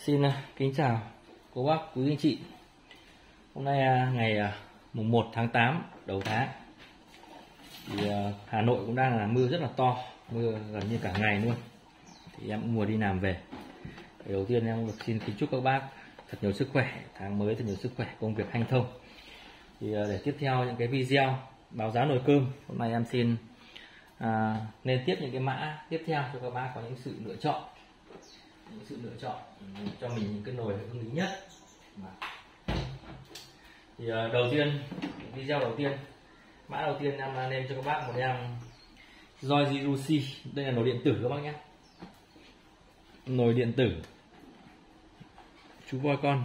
Xin kính chào cô bác, quý anh chị. Hôm nay ngày mùng 1 tháng 8 đầu tháng thì Hà Nội cũng đang là mưa rất là to, mưa gần như cả ngày luôn. Thì em cũng vừa đi làm về. Thì đầu tiên em được xin kính chúc các bác thật nhiều sức khỏe, tháng mới thật nhiều sức khỏe, công việc hanh thông. Thì để tiếp theo những cái video báo giá nồi cơm, hôm nay em xin nên tiếp những cái mã tiếp theo cho các bác có những sự lựa chọn, cho mình những cái nồi ưng ý nhất. Thì đầu tiên, video đầu tiên, mã đầu tiên em nên cho các bác một em Joyurushi. Đây là nồi điện tử các bác nhé, nồi điện tử chú voi con,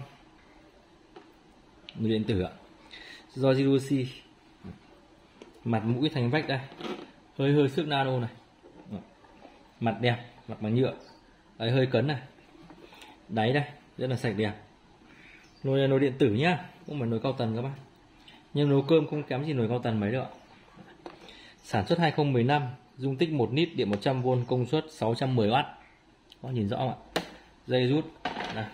nồi điện tử ạ, Joyurushi. Mặt mũi thành vách đây, hơi xước nano này, mặt đẹp, mặt bằng nhựa đấy, hơi cấn này, đáy đây rất là sạch đẹp. Nồi là nồi điện tử nhá, không phải nồi cao tần các bác, nhưng nấu cơm không kém gì nồi cao tần mấy đâu ạ. Sản xuất 2015, dung tích 1 lít, điện 100V, công suất 610W. Có nhìn rõ không ạ? Dây rút này,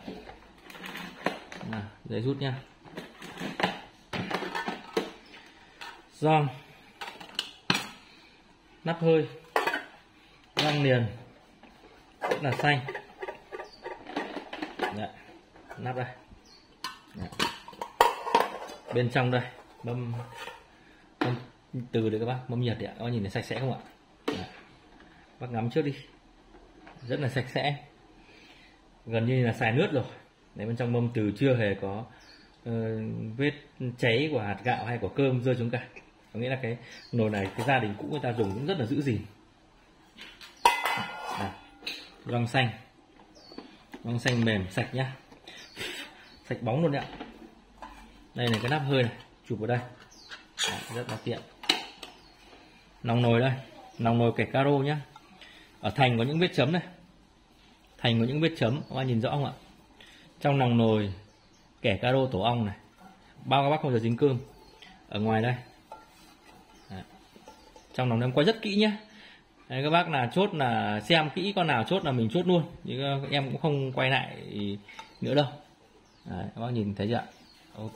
dây rút nhá. Gioăng, nắp hơi, răng liền rất là xanh. Đấy, nắp đây. Đấy. Bên trong đây mâm từ đấy các bác, mâm nhiệt đấy ạ. Các bác nhìn thấy sạch sẽ không ạ? Đấy. Bác ngắm trước đi, rất là sạch sẽ, gần như là xài nước rồi. Đấy, bên trong mâm từ chưa hề có vết cháy của hạt gạo hay của cơm rơi xuống cả. Có nghĩa là cái nồi này cái gia đình cũ người ta dùng cũng rất là giữ gìn. Gioăng xanh mềm sạch nhá, sạch bóng luôn đấy ạ. Đây là cái nắp hơi này, chụp vào đây. Đấy, rất là tiện. Nòng nồi đây, nòng nồi kẻ caro nhá. Ở thành có những vết chấm này, thành có những vết chấm, các bạn nhìn rõ không ạ? Trong nòng nồi kẻ caro tổ ong này, bao các bác không giờ dính cơm. Ở ngoài đây. Đấy. Trong nòng em quay rất kỹ nhé. Đấy, các bác là chốt là xem kỹ con nào chốt là mình chốt luôn, chứ em cũng không quay lại nữa đâu. Đấy, các bác nhìn thấy chưa ạ? Ok.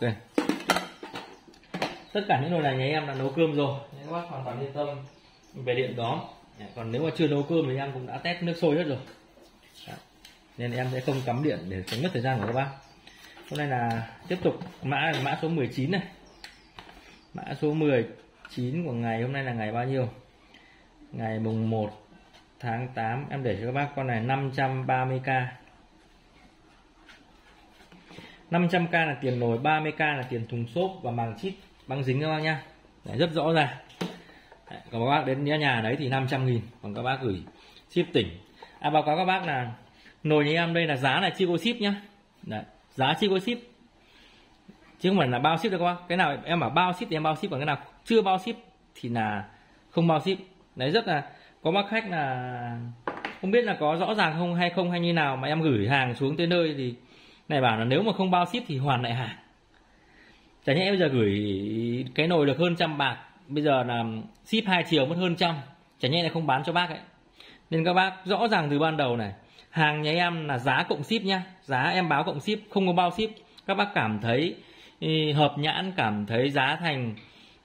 Tất cả những nồi này nhà em là nấu cơm rồi, các bác hoàn toàn yên tâm về điện đó. Còn nếu mà chưa nấu cơm thì em cũng đã test nước sôi hết rồi. Đấy. Nên em sẽ không cắm điện để tránh mất thời gian của các bác. Hôm nay là tiếp tục mã số 19 này. Mã số 19 của ngày hôm nay là ngày bao nhiêu? Ngày mùng 1 tháng 8. Em để cho các bác con này 530k. 500k là tiền nồi, 30k là tiền thùng xốp và màng chip băng dính các bác nhá. Đấy, rất rõ ràng. Đấy, còn các bác đến nhà đấy thì 500.000, còn các bác gửi ship tỉnh. Báo cáo các bác là nồi như em đây là giá là chưa có ship nhá. Đấy, giá chưa có ship, chứ không phải là bao ship đâu các bác. Cái nào em bảo bao ship thì em bao ship, còn cái nào chưa bao ship thì là không bao ship. Đấy, rất là có bác khách là không biết là có rõ ràng không hay như nào mà em gửi hàng xuống tới nơi thì này bảo là nếu mà không bao ship thì hoàn lại hàng. Chả nhẽ bây giờ gửi cái nồi được hơn 100 bạc, bây giờ là ship 2 chiều mất hơn 100, chả nhẽ là không bán cho bác ấy. Nên các bác rõ ràng từ ban đầu này, hàng nhà em là giá cộng ship nhá, giá em báo cộng ship, không có bao ship. Các bác cảm thấy hợp nhãn, cảm thấy giá thành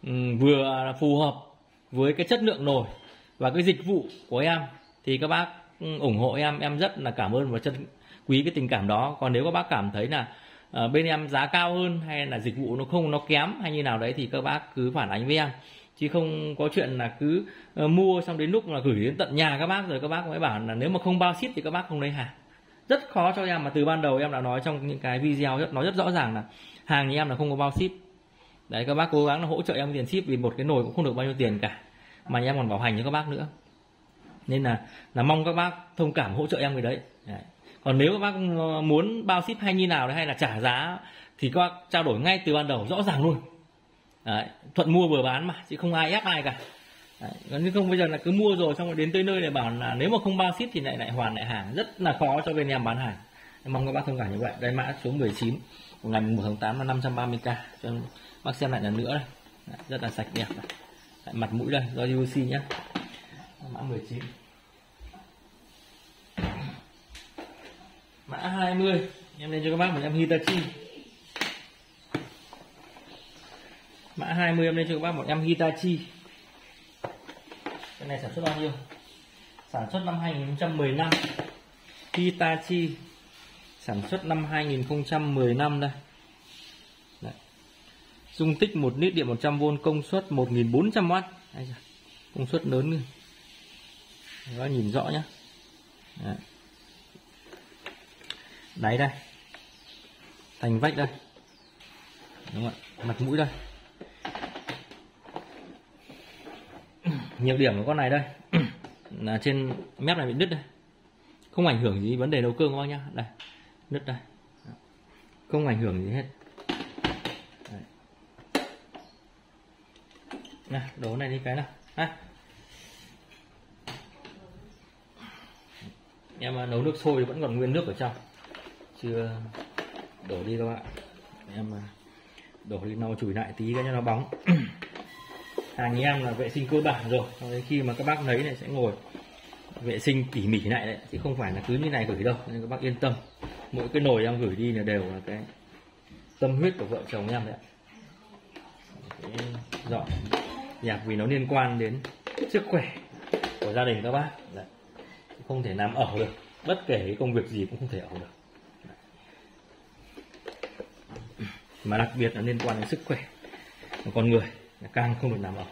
vừa phù hợp với cái chất lượng nồi và cái dịch vụ của em thì các bác ủng hộ em rất là cảm ơn và chân quý cái tình cảm đó. Còn nếu các bác cảm thấy là bên em giá cao hơn hay là dịch vụ nó kém hay như nào đấy thì các bác cứ phản ánh với em, chứ không có chuyện là cứ mua xong đến lúc là gửi đến tận nhà các bác rồi các bác mới bảo là nếu mà không bao ship thì các bác không lấy hàng. Rất khó cho em, mà từ ban đầu em đã nói trong những cái video nói rất rõ ràng là hàng nhà em là không có bao ship. Đấy, các bác cố gắng là hỗ trợ em tiền ship, vì một cái nồi cũng không được bao nhiêu tiền cả, mà em còn bảo hành cho các bác nữa. Nên là mong các bác thông cảm hỗ trợ em cái đấy. Đấy. Còn nếu các bác muốn bao ship hay như nào đấy, hay là trả giá thì các bác trao đổi ngay từ ban đầu rõ ràng luôn. Đấy, thuận mua vừa bán mà, chứ không ai ép ai cả. Đấy, còn không bây giờ là cứ mua rồi xong rồi đến tới nơi để bảo là nếu mà không bao ship thì lại hoàn lại hàng, rất là khó cho bên em bán hàng. Mong các bác thông cảm như vậy. Đây mã số 19 của ngày 1 tháng 8 là 530k, cho bác xem lại lần nữa đây. Đấy, rất là sạch đẹp. Đấy, mặt mũi đây Joyurushi nhé, mã 19. Mã Mã 20 em lên cho các bác một em Hitachi. Mã 20 em lên cho các bác một em Hitachi. Cái này sản xuất bao nhiêu? Sản xuất năm 2015. Hitachi sản xuất năm 2015 đây. Đấy. Dung tích 1 lít điện 100V, công suất 1400W. Công suất lớn nữa. Các bác nhìn rõ nhé. Đấy. Đáy đây, thành vách đây, đúng không ạ? Mặt mũi đây. Nhược điểm của con này đây là trên mép này bị nứt đây, không ảnh hưởng gì vấn đề nấu cơm các bác nhá. Đây, nứt đây, không ảnh hưởng gì hết. Đây. Này, đổ này đi cái nào. Em nấu nước sôi vẫn còn nguyên nước ở trong, chưa đổ đi các bạn. Em đổ đi lau chùi lại tí cho nó bóng. Hàng em là vệ sinh cơ bản rồi, đến khi mà các bác lấy này sẽ ngồi vệ sinh tỉ mỉ lại đấy, chứ không phải là cứ như này gửi đâu, nên các bác yên tâm. Mỗi cái nồi em gửi đi là đều là cái tâm huyết của vợ chồng em đấy ạ. Dọn dẹp vì nó liên quan đến sức khỏe của gia đình các bác đấy. Không thể làm ở được, bất kể cái công việc gì cũng không thể ở được. Mà đặc biệt là liên quan đến sức khỏe của con người là càng không được làm ở.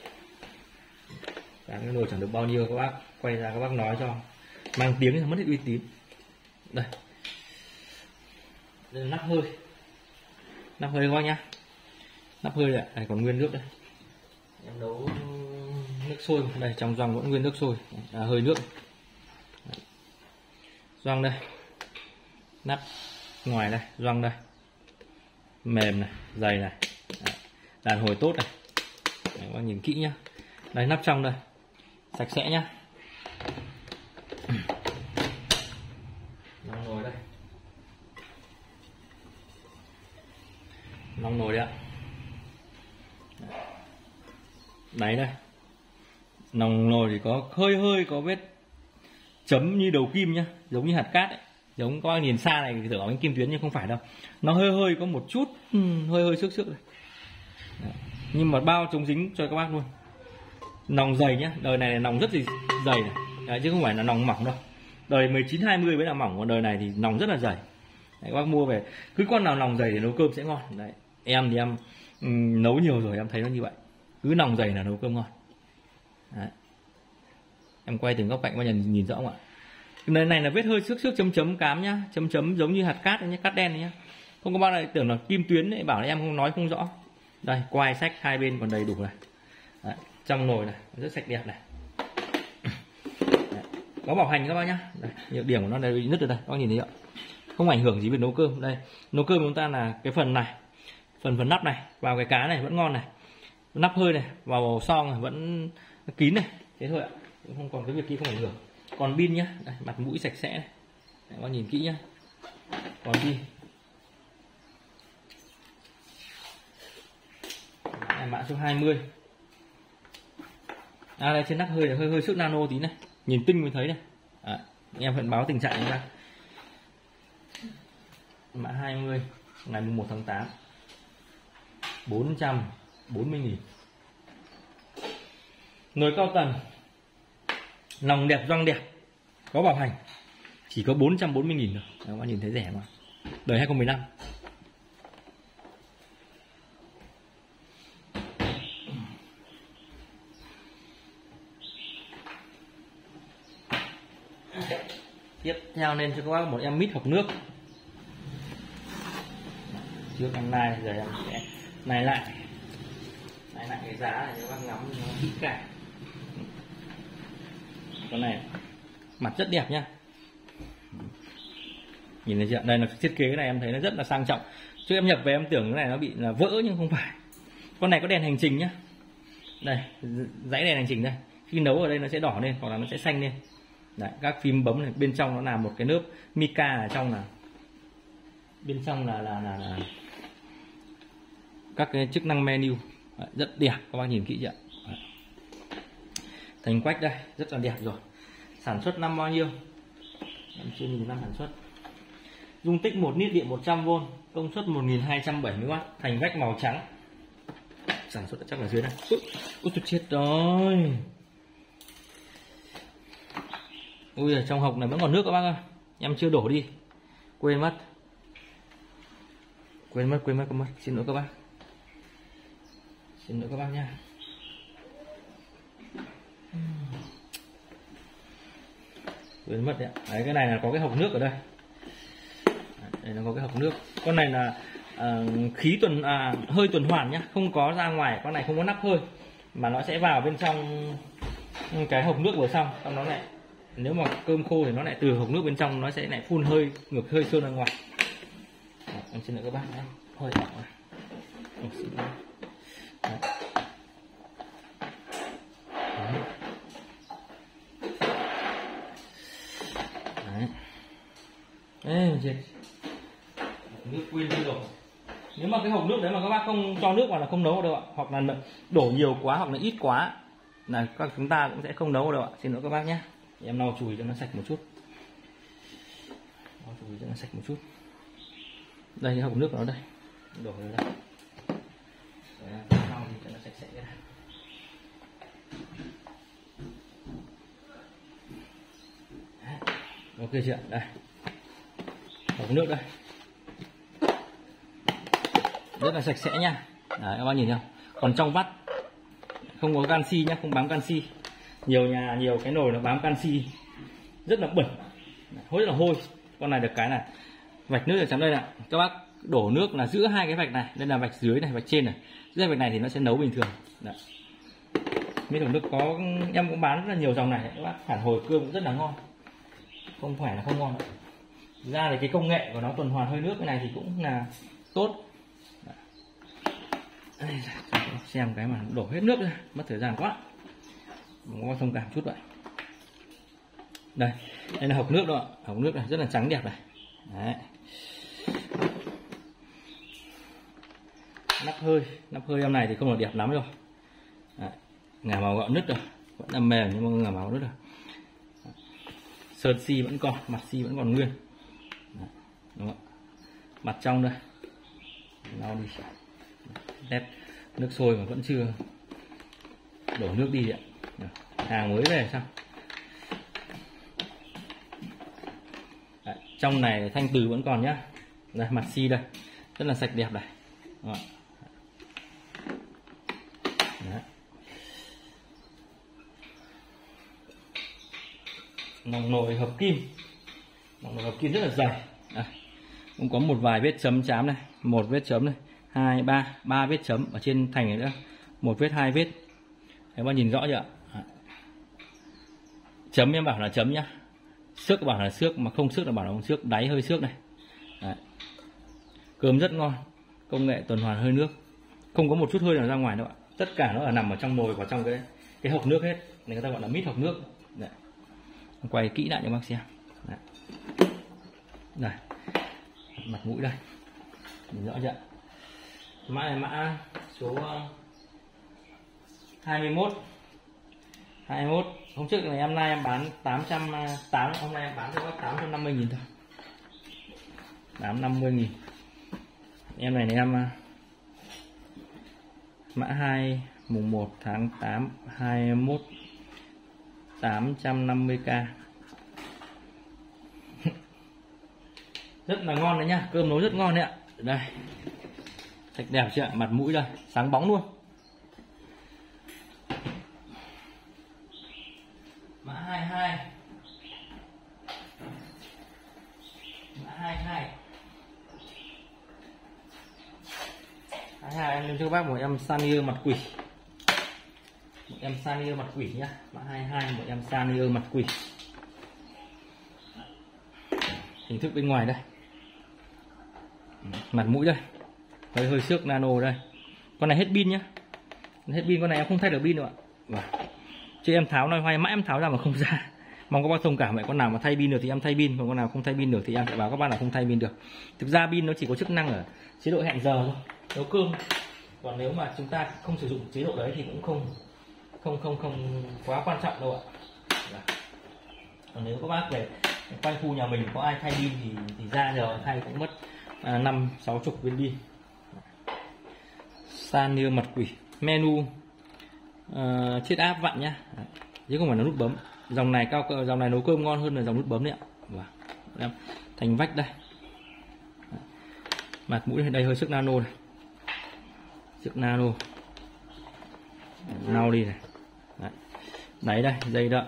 Cái nồi chẳng được bao nhiêu các bác quay ra các bác nói cho mang tiếng thì mất hết uy tín. Đây là nắp hơi các bác nhá. Nắp hơi này còn nguyên nước đây. Em nấu nước sôi đây, trong gioăng vẫn nguyên nước sôi, hơi nước. Gioăng đây, nắp ngoài đây, gioăng đây, mềm này, dày này, đàn hồi tốt này. Đấy, các bác nhìn kỹ nhá. Đây, nắp trong đây sạch sẽ nhá. Nòng nồi đây, nòng nồi đấy ạ. Đấy đây, nòng nồi thì có hơi có vết chấm như đầu kim nhá, giống như hạt cát ấy. Giống các bác nhìn xa này thì tưởng bánh kim tuyến nhưng không phải đâu, nó hơi có một chút hơi xước này. Đấy. Nhưng mà bao chống dính cho các bác luôn. Nòng dày nhá, đời này là nòng rất là dày này. Đấy, chứ không phải là nòng mỏng đâu. Đời 19-20 mới là mỏng, còn đời này thì nòng rất là dày. Đấy, các bác mua về cứ con nào nòng dày thì nấu cơm sẽ ngon. Đấy, em thì em nấu nhiều rồi em thấy nó như vậy, cứ nòng dày là nấu cơm ngon. Đấy. Em quay từng góc cạnh bao giờ nhìn rõ không ạ? Cái này là vết hơi xước chấm cám nhá, chấm giống như hạt cát nhá, cát đen nhá. Không có bao giờ tưởng là kim tuyến đấy, bảo là em không nói không rõ. Đây, quai sách hai bên còn đầy đủ này. Đấy, trong nồi này rất sạch đẹp này. Đấy, có bảo hành các bác nhá. Đây, nhược điểm của nó đây bị nứt rồi đây, các bác nhìn thấy không? Không ảnh hưởng gì về nấu cơm. Đây, nấu cơm chúng ta là cái phần này, phần nắp này vào cái cá này vẫn ngon này, nắp hơi này vào xoong này vẫn kín này, thế thôi ạ, không còn cái việc kia không ảnh hưởng. Còn pin nhá, đây, mặt mũi sạch sẽ này. Đấy, các bác nhìn kỹ nhá. Còn pin mã số 20. Đây trên nắp hơi là hơi sức nano tí này, nhìn tinh mới thấy này. Em vẫn báo tình trạng ra. Mã 20 ngày 1 tháng 8 440.000. Nồi cao tầng, nòng đẹp, gioăng đẹp, có bảo hành, chỉ có 440.000 thôi. Các bạn nhìn thấy rẻ mà. Đời 2015. Tiếp theo nên cho các bác một em mít hộp nước. Trước em này giờ em sẽ này lại cái giá này cho các bác ngắm nó kỹ càng. Con này mặt rất đẹp nhá, nhìn thấy chưa? Đây là thiết kế này em thấy nó rất là sang trọng. Trước em nhập về em tưởng cái này nó bị là vỡ nhưng không phải. Con này có đèn hành trình nhá, đây dãy đèn hành trình đây, khi nấu ở đây nó sẽ đỏ lên hoặc là nó sẽ xanh lên. Đấy, các phím bấm này bên trong nó là một cái lớp mica ở trong, là bên trong là các cái chức năng menu. Đấy, rất đẹp, các bác nhìn kỹ chưa? Đấy. Thành quách đây rất là đẹp rồi. Sản xuất năm bao nhiêu em chưa nhìn năm sản xuất. dung tích 1 lít, điện 100V, công suất 1270W, thành vách màu trắng, sản xuất chắc ở dưới này. Ui tôi chết rồi. Ui ở trong hộc này vẫn còn nước các bác ơi, em chưa đổ đi, quên mất, xin lỗi các bác, xin lỗi các bác nha. Quên mất đấy. Đấy, cái này là có cái hộc nước ở đây. Đây nó có cái hộc nước. Con này là khí hơi tuần hoàn nhá, không có ra ngoài, con này không có nắp hơi mà nó sẽ vào bên trong cái hộc nước vừa xong nó lại, nếu mà cơm khô thì nó lại từ hộc nước bên trong nó sẽ lại phun hơi ngược hơi sơn ra ngoài. Em xin lỗi các bác nhé, hơi đỏ này. Đấy, nước quên đi rồi. Nếu mà cái hộp nước đấy mà các bác không cho nước vào là không nấu đâu ạ, hoặc là đổ nhiều quá hoặc là ít quá là chúng ta cũng sẽ không nấu đâu ạ. Xin lỗi các bác nhé. Em lau chùi cho nó sạch một chút, lau chùi cho nó sạch một chút. Đây cái hộp nước của nó đây, đổ vào đây. Lau cho nó sạch sẽ cái này. Ok chưa? Đây hộp nước đây, rất là sạch sẽ nha. Đấy, các bác nhìn không? Còn trong vắt không có canxi nhá, không bám canxi. Nhiều nhà nhiều cái nồi nó bám canxi rất là bẩn, rất là hôi. Con này được cái này vạch nước ở trong đây này, các bác đổ nước là giữa hai cái vạch này, đây là vạch dưới này, vạch trên này, giữa vạch này thì nó sẽ nấu bình thường. Đấy. Mấy thùng nước có em cũng bán rất là nhiều dòng này, các bác phản hồi cơm cũng rất là ngon, không phải là không ngon. Thực ra thì cái công nghệ của nó tuần hoàn hơi nước cái này thì cũng là tốt. Đây, xem cái mà đổ hết nước ra mất thời gian quá, có thông cảm chút vậy. Đây là hộc nước đó, hộc nước này rất là trắng đẹp này. Đấy. Nắp hơi em này thì không được đẹp lắm rồi. Đấy. Ngả màu gạo nứt rồi, vẫn là mềm nhưng mà ngả màu nứt rồi. Sơn xi vẫn còn, mặt xi vẫn còn nguyên. Đấy. Đúng không? Mặt trong đây lau đi, đẹp. Nước sôi mà vẫn chưa đổ nước đi ạ. Hàng mới về sao? Đấy, trong này thanh từ vẫn còn nhá. Đây mặt xi đây rất là sạch đẹp này. Đấy. Nòng nồi hợp kim, nòng nồi hợp kim rất là dày. Đây. Cũng có một vài vết chấm chám này, một vết chấm này, 2, 3 vết chấm ở trên thành này nữa, một vết, 2 vết. Các bạn nhìn rõ chưa ạ? Chấm em bảo là chấm nhá, xước bảo là xước, mà không xước là bảo là không xước, đáy hơi xước này. Đấy. Cơm rất ngon, công nghệ tuần hoàn hơi nước, không có một chút hơi nào ra ngoài đâu ạ. Tất cả nó là nằm ở trong nồi và trong cái hộc nước hết, nên người ta gọi là mít hộc nước. Đấy. Quay kỹ lại cho bác xem. Đấy. Đây mặt mũi đây, nhìn rõ chưa? Mã này mã số 21. Hôm trước này em nay em bán 880, hôm nay em bán cho các 850.000 thôi, 850.000. Em này em mã 2 mùng 1 tháng 8 21 850k. Rất là ngon đấy nhá, cơm nấu rất ngon đấy ạ. Đây sạch đẹp chưa ạ? Mặt mũi đây sáng bóng luôn. Mã 22, mã 22 em lên cho các bác một em Sanio mặt quỷ, một em Sanio mặt quỷ nhá. Mã 22 một em Sanio mặt quỷ. Hình thức bên ngoài đây, mặt mũi đây, hơi xước nano đây. Con này hết pin nhá, hết pin, con này em không thay được pin đâu ạ. Chứ em tháo nói hoài mãi em tháo ra mà không ra. Mong các bác thông cảm vậy, con nào mà thay pin được thì em thay pin, còn con nào không thay pin được thì em sẽ báo các bác là không thay pin được. Thực ra pin nó chỉ có chức năng ở chế độ hẹn giờ thôi, nấu cơm. Còn nếu mà chúng ta không sử dụng chế độ đấy thì cũng không quá quan trọng đâu ạ. Còn nếu các bác về Quanh khu nhà mình có ai thay pin thì ra giờ thay cũng mất 50-60 viên pin. Sanio mặt quỷ, menu chiết áp vặn nhá, chứ không phải là nút bấm. Dòng này dòng này nấu cơm ngon hơn là dòng nút bấm đấy ạ. Wow. Thành vách đây. Mặt mũi đây hơi sức nano này, sức nano nao đi này. Đấy đây, dây đỡ,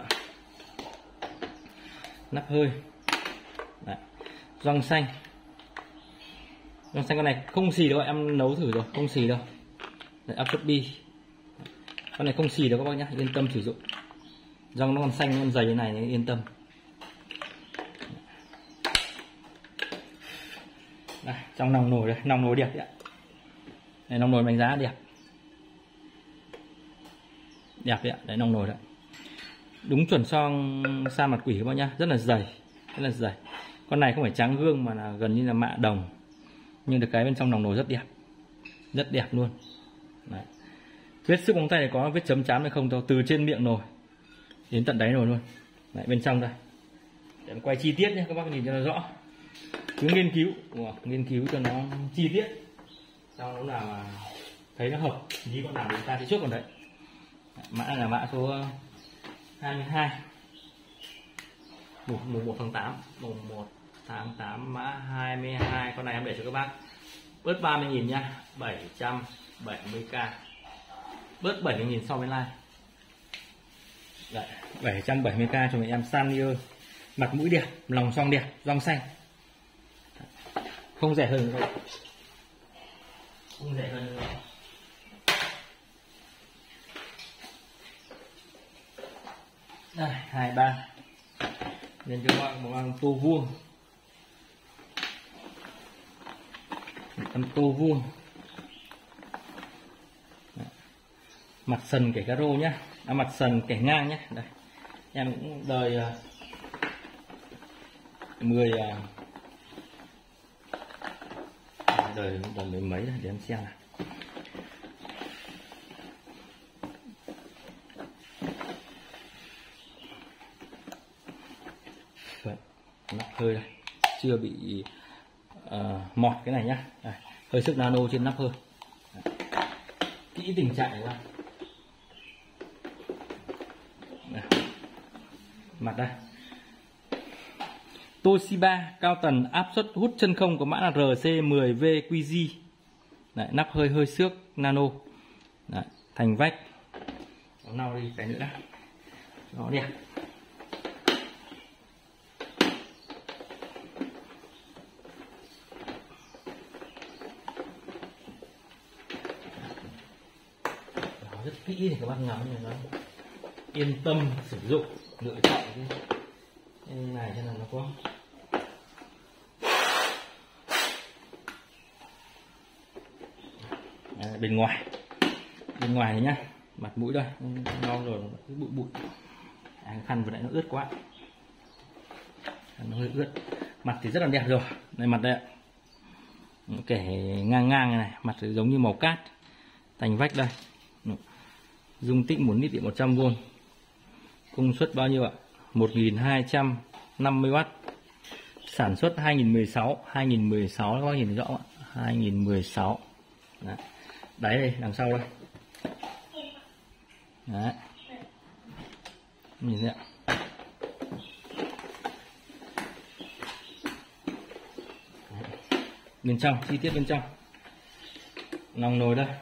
nắp hơi. Đấy. Gioăng xanh con này không xì đâu, em nấu thử rồi, không xì đâu. Đấy, áp suất bi, con này không xì đâu các bác nhá, yên tâm sử dụng. Gioăng nó còn xanh, con dày như này nên yên tâm. Đây, trong nòng nồi đây, nòng nồi đẹp đấy ạ. Đây, nòng nồi đánh giá đẹp, đẹp đấy ạ. Đấy, nòng nồi đấy, đúng chuẩn son sa mặt quỷ các bác nhá, rất là dày, rất là dày. Con này không phải trắng gương mà là gần như là mạ đồng, nhưng được cái bên trong nòng nồi rất đẹp luôn. Đấy. Vết sức móng tay này có vết chấm chám hay không đâu, từ trên miệng nồi đến tận đáy nồi luôn. Đấy, bên trong đây để quay chi tiết nhé các bác nhìn cho nó rõ, cứ nghiên cứu cho nó chi tiết, sau lúc nào mà thấy nó hợp như con nào chúng ta sẽ chốt còn đấy. Mã là mã số 22, mùng 1 tháng 8, mùng 1 tháng 8 mã 22. Con này em để cho các bác bớt 30.000 nha, 770k, bớt 70.000 so với like. Đấy, 770k cho mấy em Sanio, mặt mũi đẹp, lòng son đẹp, gioăng xanh, không rẻ hơn nữa, không rẻ hơn nữa. Đây, 23 nên cho các bạn một tô vuông, tô vuông. Mặt sần kẻ caro nhá, mặt sần kẻ ngang nhá. Đây em cũng đời 10 đời mười mấy rồi để em xem nào. Nắp hơi đây, chưa bị mọt cái này nhá. Đây, hơi sức nano trên nắp hơi. Kỹ tình trạng này ra. Đây. Mặt đây, Toshiba cao tần áp suất hút chân không có mã là RC10VQG. Đấy, nắp hơi xước nano. Đấy, thành vách. Nào đi cái nữa đã, nó đẹp. Rất kỹ thì các bác ngắm này nó yên tâm sử dụng, lựa chọn cái này cho là nó có bên ngoài này nhá, mặt mũi đây ngon rồi, cái bụi khăn vừa nãy nó ướt quá, nó hơi ướt. Mặt thì rất là đẹp rồi, này mặt đây ạ, kẻ ngang này, mặt thì giống như màu cát, thành vách đây. Dung tích 1 lít điện 100V, công suất bao nhiêu ạ? 1250W, sản xuất 2016 các bác nhìn rõ ạ, 2016. Đấy. Đấy đây, đằng sau đây. Đấy. Nhìn thấy ạ. Bên trong, chi tiết bên trong. Nòng nồi đây.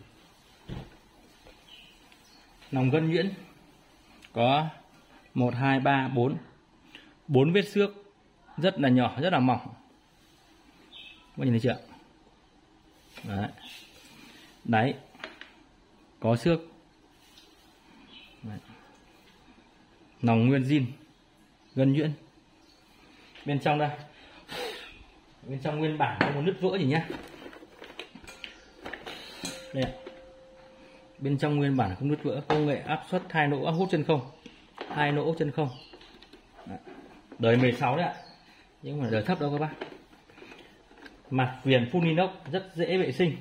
Nòng gân nhuyễn có 1, 2, 3, 4 vết xước rất là nhỏ, rất là mỏng. Các nhìn thấy chưa? Đấy. Đáy có xước. Đấy. Nòng nguyên zin, gân nhuyễn. Bên trong đây, bên trong nguyên bản không có nứt vỡ gì nhá. Đây ạ. Bên trong nguyên bản không nứt vỡ, công nghệ áp suất 2 nỗ hút chân không, 2 nỗ chân không. Đấy. Đời 16 đấy ạ, nhưng mà đời thấp đâu các bác. Mặt viền full inox rất dễ vệ sinh,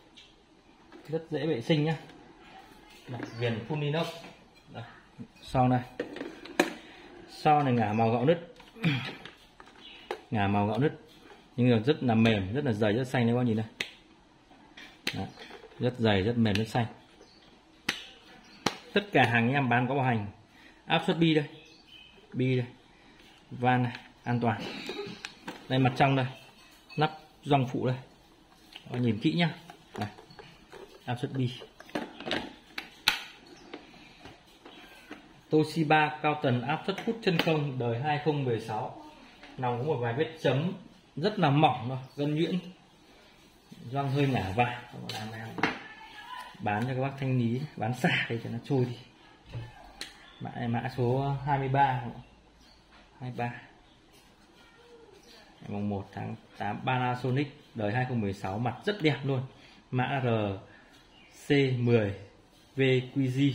nhá. Mặt viền full inox. Đây. Sau này ngả màu gạo nứt, ngả màu gạo nứt nhưng mà rất là mềm, rất là dày, rất xanh đấy các bác nhìn đây. Đó. Rất dày, rất mềm, rất xanh. Tất cả hàng em bán có bảo hành, áp suất bi đây, van này, an toàn. Đây mặt trong đây, nắp gioăng phụ đây, nhìn kỹ nhá. Đây, áp suất bi. Toshiba cao tần áp suất hút chân không đời 2016. Nòng có một vài vết chấm rất là mỏng thôi, gân nhuyễn, gioăng hơi ngả vào. Bán cho các bác thanh lý, bán xả để cho nó trôi đi. Mã này mã số 23. Ngày 1 tháng 8 Panasonic đời 2016, mặt rất đẹp luôn. Mã RC10 VQG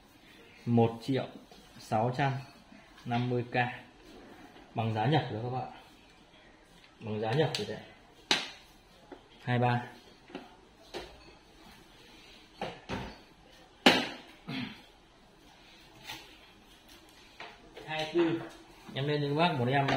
1.650.000 bằng giá nhập rồi các bạn. Bằng giá nhập rồi đấy. 23. Em lên cho các bác một em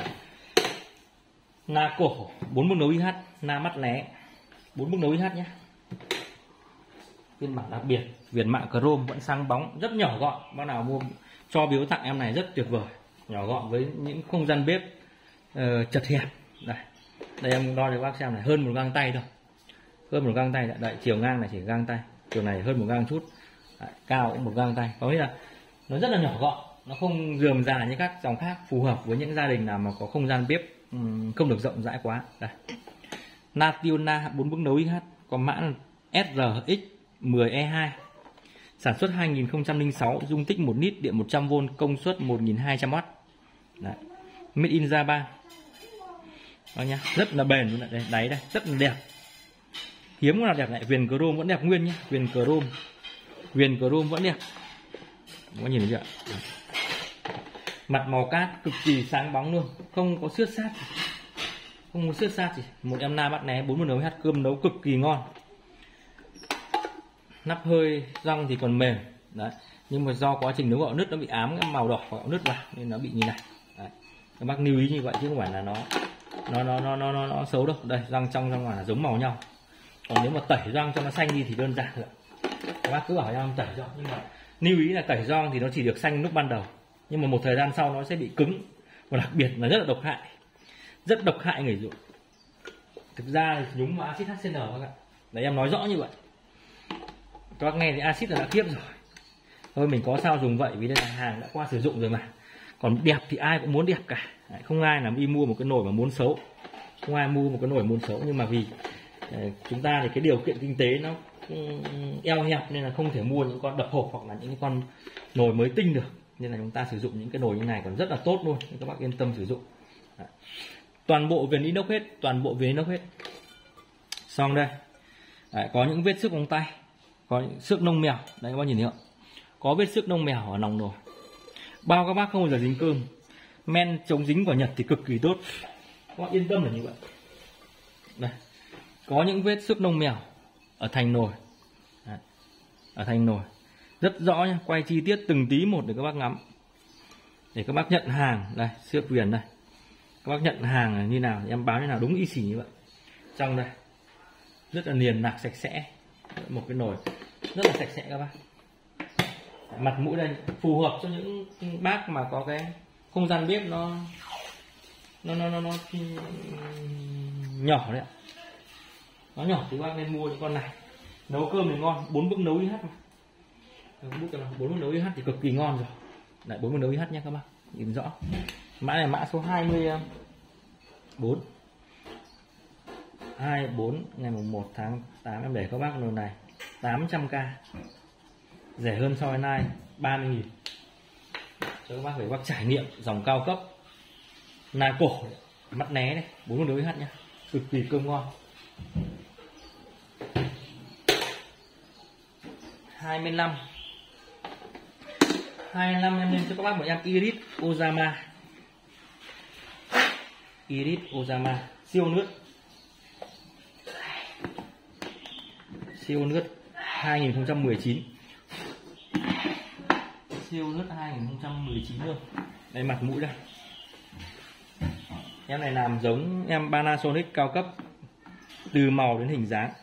na cổ 4 bước nấu IH, na mắt lé 4 bước nấu IH nhé. Phiên bản đặc biệt, viền mạ chrome vẫn sáng bóng, rất nhỏ gọn. Bác nào mua cho biếu tặng em này rất tuyệt vời, nhỏ gọn với những không gian bếp chật hẹp. Đây em đo cho các bác xem này, hơn 1 gang tay thôi, hơn 1 gang tay. Đây, chiều ngang này chỉ gang tay, chiều này hơn 1 gang chút. Đấy, cao cũng 1 gang tay. Có nghĩa là nó rất là nhỏ gọn, nó không rườm rà như các dòng khác, phù hợp với những gia đình nào mà có không gian bếp không được rộng rãi quá. Đây, Nationa 4 bước nấu IH, có mã SRX10E2, sản xuất 2006, dung tích 1 lít, điện 100V, công suất 1200W. Đấy, made in Japan. Đó nhá, rất là bền luôn. Đây, đáy đây rất là đẹp, hiếm có nào đẹp này. Viền chrome vẫn đẹp nguyên nhá, viền chrome vẫn đẹp. Có nhìn thấy chưa? Mặt màu cát cực kỳ sáng bóng luôn, không có xước sát gì. Không có xước sát gì. Một em na bắt né 40 nấu hát, cơm nấu cực kỳ ngon. Nắp hơi răng thì còn mềm đấy, nhưng mà do quá trình nấu gạo nứt nó bị ám cái màu đỏ của gạo nứt vào nên nó bị như này đấy. Các bác lưu ý như vậy chứ không phải là nó xấu đâu. Đây, răng trong răng ngoài là giống màu nhau. Còn nếu mà tẩy răng cho nó xanh đi thì đơn giản rồi. Các bác cứ bảo em tẩy răng, nhưng mà lưu ý là tẩy răng thì nó chỉ được xanh lúc ban đầu, nhưng mà một thời gian sau nó sẽ bị cứng, và đặc biệt là rất là độc hại, rất độc hại người dùng. Thực ra thì nhúng vào axit HCN các bạn. Đấy, em nói rõ như vậy. Các bác nghe thì axit là đã khiếp rồi. Thôi mình có sao dùng vậy, vì đây là hàng đã qua sử dụng rồi mà. Còn đẹp thì ai cũng muốn đẹp cả. Đấy, không ai là đi mua một cái nồi mà muốn xấu. Không ai mua một cái nồi muốn xấu, nhưng mà vì chúng ta thì cái điều kiện kinh tế nó eo hẹp nên là không thể mua những con đập hộp hoặc là những cái con nồi mới tinh được, nên là chúng ta sử dụng những cái nồi như này còn rất là tốt luôn, nên các bác yên tâm sử dụng. Đấy. Toàn bộ viền inox hết, toàn bộ viền inox hết. Xong đây. Đấy, có những vết xước móng tay, có những xước nông mèo, đấy các bác nhìn thấy không? Có vết xước nông mèo ở lòng nồi. Bao các bác không bao giờ dính cơm. Men chống dính của Nhật thì cực kỳ tốt, các bác yên tâm là như vậy. Đây, có những vết xước nông mèo ở thành nồi. Đấy, ở thành nồi rất rõ nha, quay chi tiết từng tí một để các bác ngắm, để các bác nhận hàng. Đây, xước viền đây, các bác nhận hàng là như nào em báo như nào, đúng y xỉ như vậy. Trong đây rất là niền nạc sạch sẽ, một cái nồi rất là sạch sẽ các bác. Mặt mũi đây phù hợp cho những bác mà có cái không gian bếp nó nhỏ đấy ạ. Nó nhỏ thì bác nên mua những con này, nấu cơm thì ngon. 4 bước nấu IH mà, 4 bước nấu IH thì cực kỳ ngon rồi. Lại 4 bước nấu IH nhé các bác, nhìn rõ. Mã này mã số 24. 24 ngày 1 tháng 8 em để các bác nồi này 800k, rẻ hơn so với nay 30.000, cho các bác để bác trải nghiệm dòng cao cấp na cổ mắt né này, 4 bước nấu IH nhé, cực kỳ cơm ngon. 25 em lên cho các bác một em Iris Ozama siêu nước 2019, siêu nước 2019 luôn. Đây mặt mũi đây, Em này làm giống em Panasonic cao cấp từ màu đến hình dáng.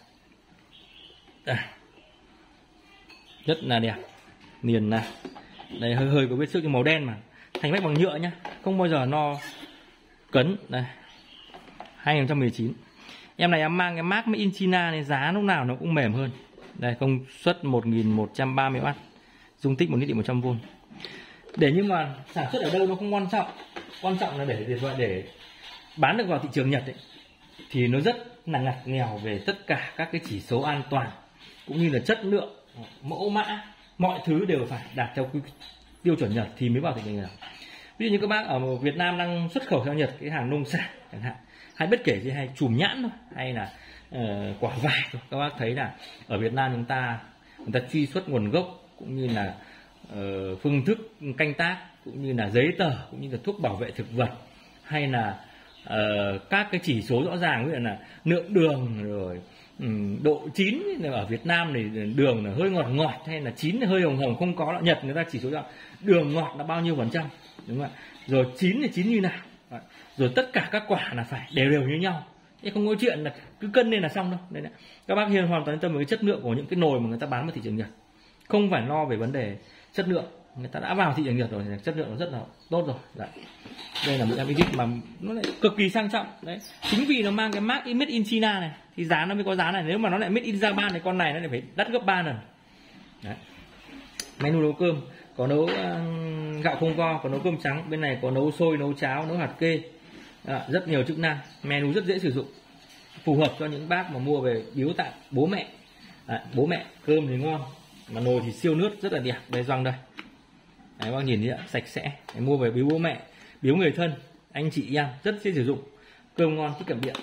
Rất là đẹp, liền này. Đây hơi hơi có vết xước màu đen mà. Thành vách bằng nhựa nhá, không bao giờ no cấn. Đây 2019. Em này em mang cái mác Made in China này, giá lúc nào nó cũng mềm hơn. Đây công suất 1130W, dung tích 1.100V. Để nhưng mà sản xuất ở đâu nó không quan trọng. Quan trọng là để bán được vào thị trường Nhật ấy, thì nó rất là ngặt nghèo về tất cả các cái chỉ số an toàn cũng như là chất lượng, mẫu mã, mọi thứ đều phải đạt theo tiêu chuẩn Nhật thì mới vào thị trường Nhật. Ví dụ như các bác ở Việt Nam đang xuất khẩu sang Nhật cái hàng nông sản chẳng hạn, hay bất kể gì, hay chùm nhãn thôi, hay là quả vải thôi, các bác thấy là ở Việt Nam người ta truy xuất nguồn gốc cũng như là phương thức canh tác, cũng như là giấy tờ, cũng như là thuốc bảo vệ thực vật, hay là các cái chỉ số rõ ràng, ví dụ là lượng đường, rồi độ chín. Ở Việt Nam thì đường là hơi ngọt ngọt, hay là chín thì hơi hồng hồng, không có. Nhật người ta chỉ số là đường ngọt là bao nhiêu %, đúng không ạ? Rồi chín thì chín như nào, rồi tất cả các quả là phải đều đều như nhau. Thế không có chuyện là cứ cân lên là xong đâu. Đấy này. Các bác hiền hoàn toàn yên tâm với cái chất lượng của những cái nồi mà người ta bán vào thị trường Nhật, không phải lo về vấn đề chất lượng. Người ta đã vào thị trường Nhật rồi thì chất lượng nó rất là tốt rồi. Đấy. Đây là một em Exit mà nó lại cực kỳ sang trọng. Đấy, chính vì nó mang cái mác Made in China này thì giá nó mới có giá này. Nếu mà nó lại Made in Japan thì con này nó lại phải đắt gấp 3 lần. Đấy. Menu nấu cơm có nấu gạo không vo, có nấu cơm trắng, bên này có nấu xôi, nấu cháo, nấu hạt kê. Rất nhiều chức năng, menu rất dễ sử dụng, phù hợp cho những bác mà mua về biếu tặng bố mẹ. Bố mẹ cơm thì ngon, mà nồi thì siêu nước, rất là đẹp. Đây gioăng đây. Đấy, bác nhìn thấy ạ, sạch sẽ. Đấy, mua về biếu bố mẹ, biếu người thân, anh chị em, rất dễ sử dụng, cơm ngon, tiết kiệm điện.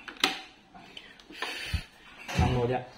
Nòng nồi đấy ạ.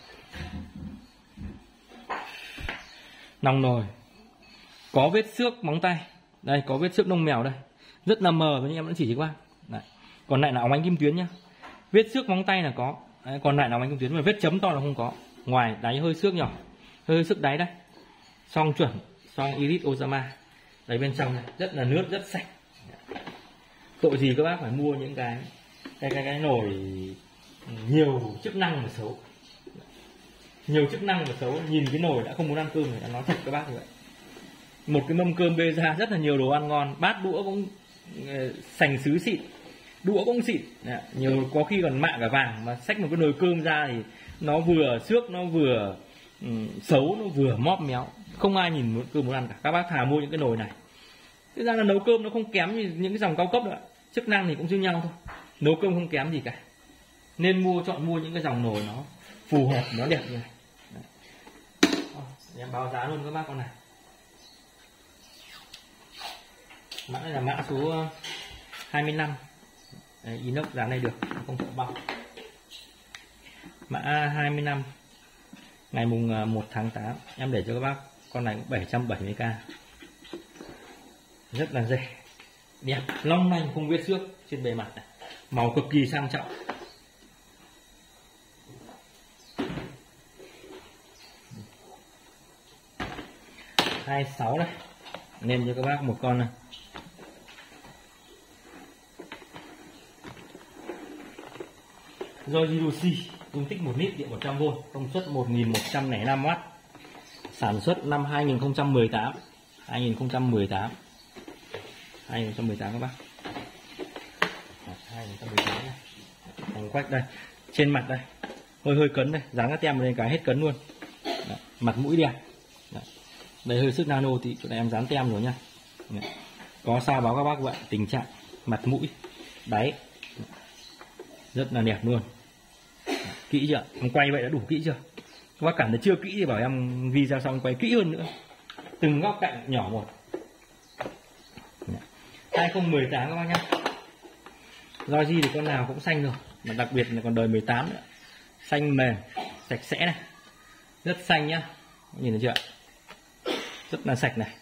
Nòng nồi có vết xước móng tay, đây có vết xước lông mèo đây, rất là mờ, nhưng em vẫn chỉ cho qua. Đấy. Còn lại là óng ánh kim tuyến nhá, vết xước móng tay là có. Đấy, còn lại là óng ánh kim tuyến, mà vết chấm to là không có. Ngoài đáy hơi xước nhỏ, hơi xước đáy đây. Xong chuẩn, xong Iris Osama. Đấy bên trong này rất là nước, rất sạch. Tội gì các bác phải mua những cái nồi nhiều chức năng mà xấu. Nhiều chức năng mà xấu, nhìn cái nồi đã không muốn ăn cơm rồi, nói thật các bác như vậy. Một cái mâm cơm bê ra rất là nhiều đồ ăn ngon, bát đũa cũng sành sứ xịn, đũa cũng xịn, nhiều có khi còn mạ cả vàng, mà xách một cái nồi cơm ra thì nó vừa xước, nó vừa xấu, nó vừa móp méo, không ai nhìn cơm muốn ăn cả. Các bác thà mua những cái nồi này. Thực ra là nấu cơm nó không kém như những cái dòng cao cấp nữa, chức năng thì cũng như nhau thôi, nấu cơm không kém gì cả. Nên chọn mua những cái dòng nồi nó phù hợp, nó đẹp như này. Em báo giá luôn các bác con này. Mã này là mã số 25. Đấy, inox dán này được, không sợ bong. Mã 25 ngày mùng 1 tháng 8 em để cho các bác con này cũng 770k, rất là rẻ, đẹp, long lanh, không vết xước trên bề mặt này, màu cực kỳ sang trọng. Hai 6 này, nên cho các bác một con này. Yojirushi, dung tích 1 lít, điện 100V, công suất 1105W, sản xuất năm 2018 các bác. 2018 này. Thành quách đây, trên mặt đây, hơi cấn đây, dán cái tem lên cái hết cấn luôn. Đấy, mặt mũi đẹp. Đấy. Đây hơi sức nano thì chỗ này em dán tem rồi nha. Đấy. Có sao báo các bác vậy, tình trạng mặt mũi, đáy rất là đẹp luôn. Kỹ chưa? Em quay vậy đã đủ kỹ chưa? Các bác cảm thấy chưa kỹ thì bảo em video xong quay kỹ hơn nữa, từng góc cạnh nhỏ một. 2018 các bác nhá. Yoji thì con nào cũng xanh rồi, mà đặc biệt là còn đời 18 nữa. Xanh mềm, sạch sẽ này, rất xanh nhá, nhìn thấy chưa? Rất là sạch này.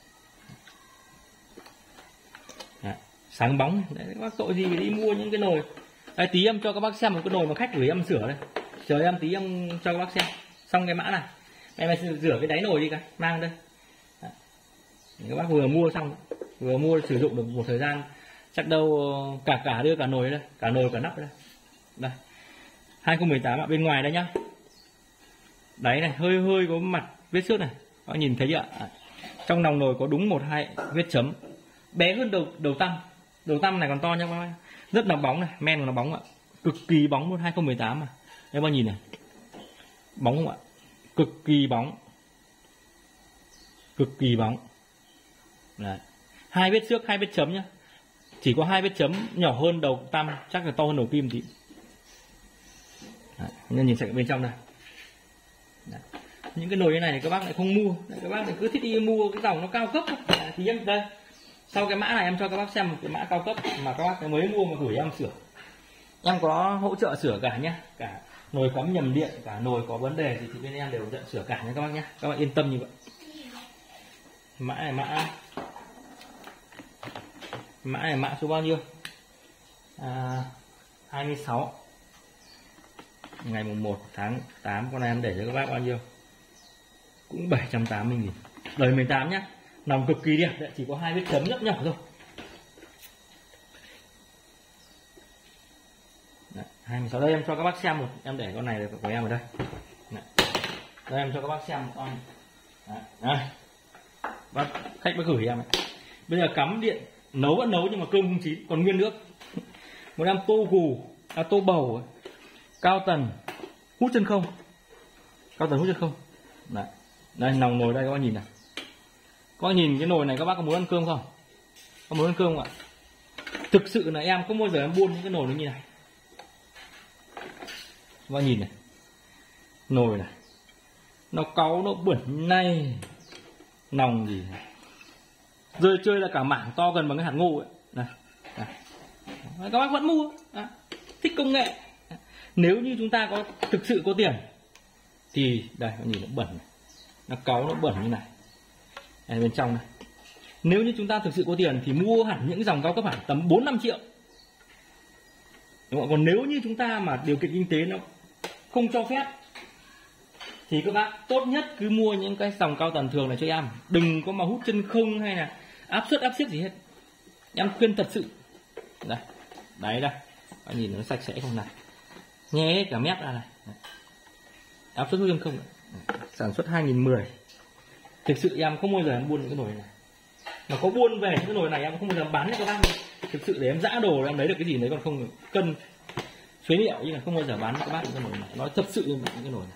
Đấy, sáng bóng. Đấy, các bác tội gì phải đi mua những cái nồi. Đây, tí em cho các bác xem một cái nồi mà khách gửi em sửa đây. Chờ em tí em cho các bác xem. Xong cái mã này, em rửa cái đáy nồi đi cái, mang đây. Đấy. Các bác vừa mua xong, vừa mua sử dụng được một thời gian chắc đâu cả đưa cả nồi đây, cả nồi cả nắp đây. Đây 2018 ạ, bên ngoài đây nhá, đáy này hơi có mặt vết xước này, các bạn nhìn thấy chưa ạ? Trong lòng nồi có đúng 1-2 vết chấm, bé hơn đầu tăm này còn to nha các bạn, rất là bóng này, men của nó bóng ạ, cực kỳ bóng luôn. 2018 mà các bạn nhìn này, bóng không ạ, cực kỳ bóng. Đấy. 2 vết xước, 2 vết chấm nhá, chỉ có 2 vết chấm nhỏ hơn đầu tăm, chắc là to hơn đầu kim tí. Nên nhìn sạch bên trong này. Đấy. Những cái nồi như này thì các bác lại không mua. Đấy, các bác lại cứ thích đi mua cái dòng nó cao cấp thì em đây, sau cái mã này em cho các bác xem một cái mã cao cấp mà các bác mới mua mà gửi em sửa, em có hỗ trợ sửa cả nhá, cả nồi cắm nhầm điện, cả nồi có vấn đề gì thì bên em đều nhận sửa cả nha các bác nhé, các bạn yên tâm như vậy. Mã này mã số bao nhiêu? 26 ngày 1 tháng 8, con này em để cho các bác bao nhiêu? Cũng 780.000, đời 18 nhá, nòng cực kỳ đẹp đấy, chỉ có 2 vết chấm rất nhỏ thôi. Đấy, 26 đây em cho các bác xem một, em để con này của em ở đây. Đây em cho các bác xem một con. Đây, bác khách bác gửi em ấy. Bây giờ cắm điện nấu vẫn nấu nhưng mà cơm không chín, còn nguyên nước. Một em tô gù, tô bầu ấy. Cao tần hút chân không, Đấy. Đây nòng nồi đây các bác nhìn này, các bác nhìn cái nồi này, các bác có muốn ăn cơm không? Có muốn ăn cơm không ạ? Thực sự là em không bao giờ em buôn những cái nồi nó như này. Các bác nhìn này, nồi này nó cáu, nó bẩn này, nòng gì này. Rơi chơi là cả mảng to gần bằng cái hạt ngô ấy. Này. Các bác vẫn mua. Thích công nghệ. Nếu như chúng ta có thực sự có tiền thì đây, các nhìn nó bẩn này. Nó cáu, nó bẩn như này. Đây bên trong này. Nếu như chúng ta thực sự có tiền thì mua hẳn những dòng cao cấp hẳn tầm 4-5 triệu. Đúng không? Còn nếu như chúng ta mà điều kiện kinh tế nó không cho phép thì các bác tốt nhất cứ mua những cái dòng cao tần thường này cho em, đừng có mà hút chân không hay là áp suất gì hết, em khuyên thật sự. Đây, đấy đây, bạn nhìn nó sạch sẽ không này, nhé cả mét ra này, áp suất hút chân không, sản xuất 2010. Thực sự em không bao giờ em buôn những cái nồi này, mà có buôn về những cái nồi này em không bao giờ bán cho các bác. Thực sự để em giã đồ em lấy được cái gì đấy còn không cân phế liệu, nhưng là không bao giờ bán cho các bác những cái nồi này, nói thật sự những cái nồi này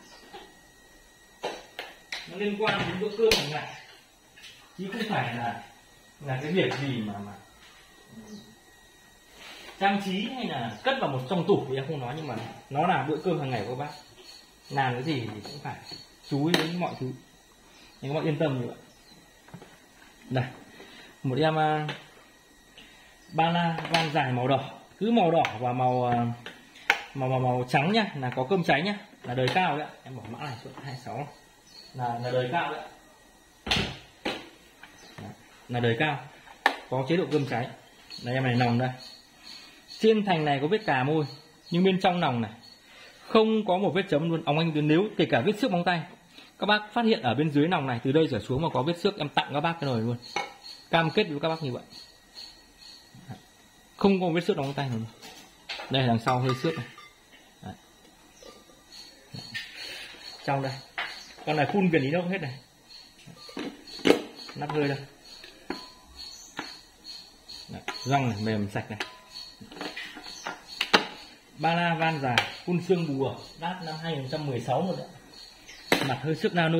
nó liên quan đến bữa cơm hàng ngày, chứ không phải là cái việc gì mà trang trí hay là cất vào một trong tủ thì em không nói, nhưng mà nó là bữa cơm hàng ngày của các bác, làm cái gì thì cũng phải chú ý đến mọi thứ, nhưng các bạn yên tâm như vậy. Đây một em ba la van dài màu đỏ, cứ màu đỏ và màu trắng nhá, là có cơm cháy nhá, là đời cao đấy. Em bỏ mã này số 26 là đời cao đấy. Là đời cao, có chế độ cơm cháy. Đây em này, nòng đây, trên thành này có vết cà môi nhưng bên trong nòng này không có một vết chấm luôn. Ông anh nếu kể cả vết xước móng tay, các bác phát hiện ở bên dưới nòng này từ đây trở xuống mà có vết xước, em tặng các bác cái nồi luôn, cam kết với các bác như vậy, không có vết xước móng tay luôn. Đây đằng sau hơi xước này. Đấy. Trong đây con này phun viền ý đâu hết này, nắp hơi đây. Đấy, răng này mềm sạch này. Ba la van dài phun xương bùa, đát năm 2016 rồi đấy. Mặt hơi sức nano,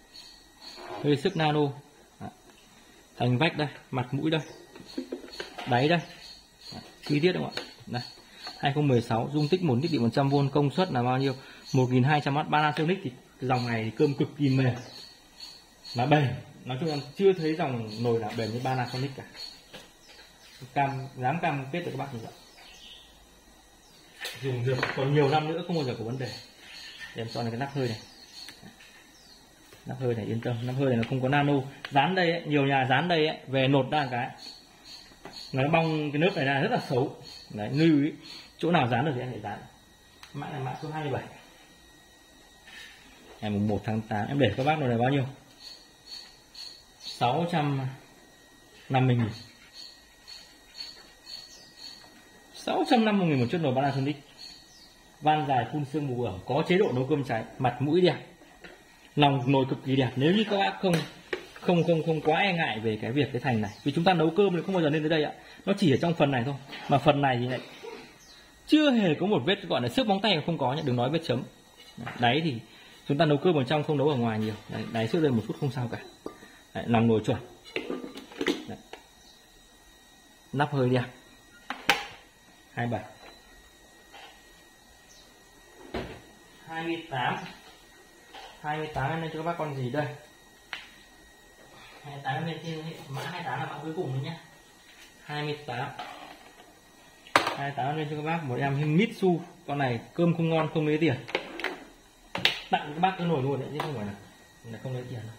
Đấy. Thành vách đây, mặt mũi đây, đáy đây. Đấy. Chi tiết không ạ? Đây 2016, dung tích 1 lít điện 100V, công suất là bao nhiêu? 1200W. Panasonic thì dòng này thì cơm cực kỳ mềm mà bền. Nói chung em chưa thấy dòng nồi nào bền như Panasonic cả. Dám cam kết với các bác như vậy. Dùng được còn nhiều năm nữa không bao giờ có vấn đề. Để em chọn cái nắp hơi này. Nắp hơi này yên tâm, nắp hơi này nó không có nano. Dán đây ấy, nhiều nhà dán đây ấy, về nột ra cái nó bong cái nước này ra rất là xấu. Đấy, ngư ấy. Chỗ nào dán được thì em phải dán. Mã này mã số 27. Ngày 1 tháng 8 em để các bác nồi này bao nhiêu? 650.000. 650.000 một chiếc nồi Panasonic. Van dài phun sương mù ẩm, có chế độ nấu cơm cháy, mặt mũi đẹp, lòng nồi cực kỳ đẹp. Nếu như các bác không quá e ngại về cái việc cái thành này, vì chúng ta nấu cơm thì không bao giờ lên tới đây ạ, nó chỉ ở trong phần này thôi, mà phần này thì lại chưa hề có một vết gọi là xước móng tay, không có nhé, đừng nói vết chấm. Đáy thì chúng ta nấu cơm ở trong, không nấu ở ngoài nhiều. Đấy, đáy xước lên một chút không sao cả. Đấy, lòng nồi chuẩn. Đấy. Nắp hơi đẹp. 27 28 nên cho các bác con gì đây? 28 lên trên mã 28 là mã cuối cùng nhé. 28 lên cho các bác một em Mitsu. Con này cơm không ngon không lấy tiền, tặng các bác cái nồi luôn đấy chứ không phải là không lấy tiền đâu.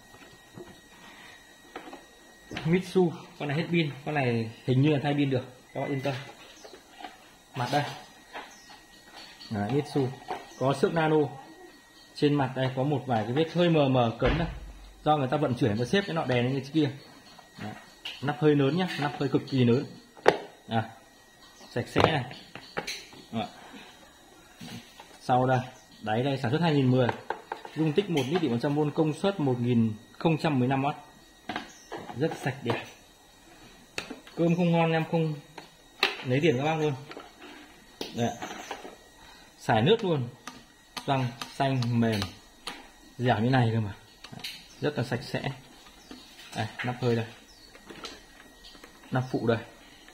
Mitsu, con này hết pin, con này hình như là thay pin được, các bạn yên tâm. Mặt đây. Đấy, Mitsu có xước nano. Trên mặt đây có một vài cái vết hơi mờ cấn đây, do người ta vận chuyển và xếp cái nọ đèn lên như kia. Đấy. Nắp hơi lớn nhá, nắp hơi cực kỳ lớn. Sạch sẽ này. Đấy. Sau đây, đáy đây sản xuất 2010, dung tích 1 lít điện 100V, công suất 1015W. Rất sạch đẹp. Cơm không ngon em không lấy tiền các bác luôn. Đấy. Xài nước luôn, răng xanh mềm dẻo như này cơ mà. Đấy. Rất là sạch sẽ. Đây, nắp hơi đây, nắp phụ đây.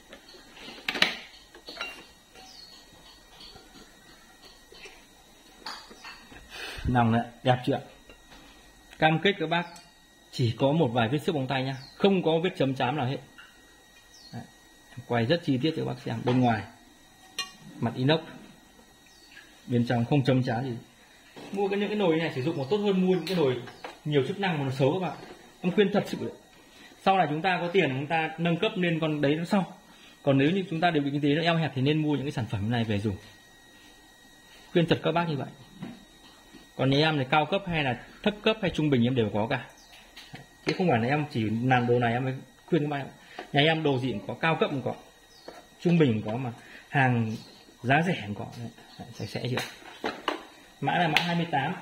Nòng này đẹp chưa? Cam kết các bác chỉ có một vài vết xước móng tay nhá, không có vết chấm chám nào hết. Đấy. Quay rất chi tiết cho các bác xem. Bên ngoài mặt inox, bên trong không chấm chám gì. Mua những cái nồi này sử dụng một tốt hơn mua những cái nồi nhiều chức năng mà nó xấu các bạn. Em khuyên thật sự đấy. Sau này chúng ta có tiền chúng ta nâng cấp lên con đấy nó sau. Còn nếu như chúng ta điều kiện kinh tế nó eo hẹp thì nên mua những cái sản phẩm này về dùng. Khuyên thật các bác như vậy. Còn nhà em thì cao cấp hay là thấp cấp hay trung bình em đều có cả, chứ không phải là em chỉ làm đồ này em mới khuyên các bạn. Nhà em đồ gì cũng có, cao cấp cũng có, trung bình cũng có, mà hàng giá rẻ cũng có. Đấy, sạch sẽ chưa? Mã là mã 28.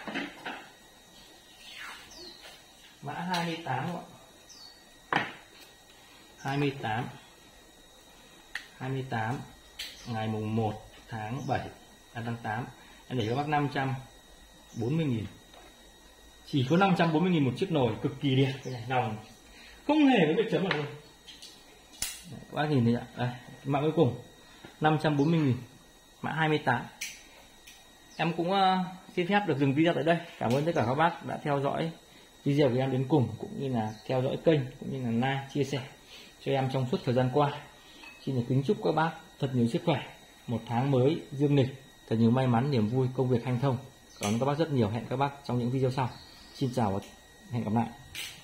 Mã 28 các bạn. 28 ngày mùng 1 tháng 7 tháng 8 em để cho các bác 540.000. Chỉ có 540.000 một chiếc nồi cực kỳ đẹp. Cái này lòng không hề có việc chấm nào luôn. Đấy, các bác nhìn thấy ạ. Đây, mã cuối cùng 540.000, mã 28. Em cũng xin phép được dừng video tại đây. Cảm ơn tất cả các bác đã theo dõi video của em đến cùng, cũng như là theo dõi kênh, cũng như là like, chia sẻ cho em trong suốt thời gian qua. Xin được kính chúc các bác thật nhiều sức khỏe, một tháng mới dương lịch, thật nhiều may mắn, niềm vui, công việc hanh thông. Cảm ơn các bác rất nhiều. Hẹn các bác trong những video sau. Xin chào và hẹn gặp lại.